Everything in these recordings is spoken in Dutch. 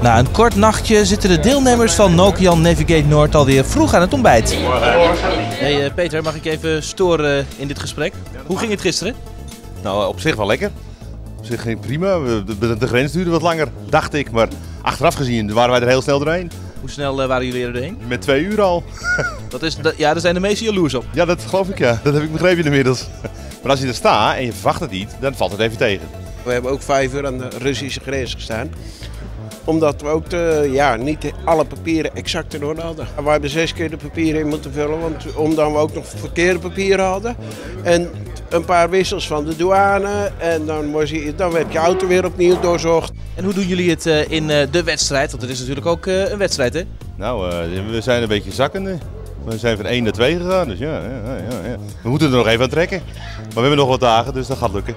Na een kort nachtje zitten de deelnemers van Nokian Navigate Noord alweer vroeg aan het ontbijt. Hey Peter, mag ik even storen in dit gesprek? Hoe ging het gisteren? Nou, op zich wel lekker. Op zich ging prima. De grens duurde wat langer, dacht ik. Maar achteraf gezien waren wij er heel snel doorheen. Hoe snel waren jullie er doorheen? Met 2 uur al. Daar zijn de meesten jaloers op. Ja, dat geloof ik, ja. Dat heb ik begrepen inmiddels. Maar als je er staat en je verwacht het niet, dan valt het even tegen. We hebben ook 5 uur aan de Russische grens gestaan. Omdat we ook niet alle papieren exact in orde hadden. We hebben 6 keer de papieren in moeten vullen, omdat we ook nog verkeerde papieren hadden. En een paar wissels van de douane en dan heb je auto weer opnieuw doorzocht. En hoe doen jullie het in de wedstrijd? Want het is natuurlijk ook een wedstrijd, hè? Nou, we zijn een beetje zakkende. We zijn van 1 naar 2 gegaan, dus ja. We moeten er nog even aan trekken. Maar we hebben nog wat dagen, dus dat gaat lukken.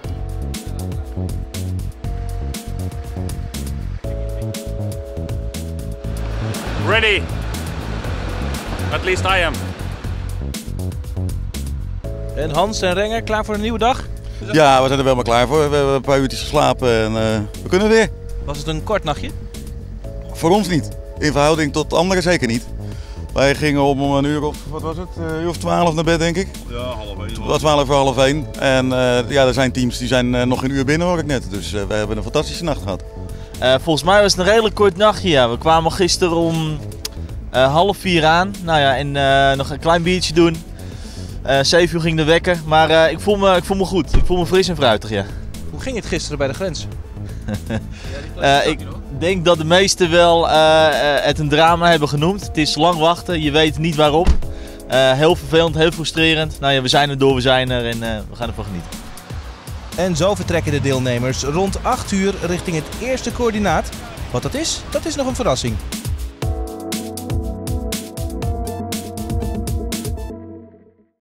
Ready. At least I am. En Hans en Renger, klaar voor een nieuwe dag? Ja, we zijn er wel maar klaar voor. We hebben een paar uurtjes geslapen en we kunnen weer. Was het een kort nachtje? Voor ons niet. In verhouding tot anderen zeker niet. Wij gingen om een uur of, wat was het? Een uur of 12 naar bed, denk ik. Ja, half 1. Het was 12 voor half 1. En er zijn teams die zijn nog een uur binnen, hoor ik net. Dus we hebben een fantastische nacht gehad. Volgens mij was het een redelijk kort nachtje. Ja. We kwamen gisteren om 3:30 aan. Nou ja, en nog een klein biertje doen. 7 uur ging de wekker. Maar ik voel me goed. Ik voel me fris en fruitig, ja. Hoe ging het gisteren bij de grens? Ik denk dat de meesten wel het een drama hebben genoemd. Het is lang wachten. Je weet niet waarop. Heel vervelend, heel frustrerend. Nou ja, we zijn er door, we zijn er en we gaan ervan genieten. En zo vertrekken de deelnemers rond 8 uur richting het eerste coördinaat. Wat dat is nog een verrassing.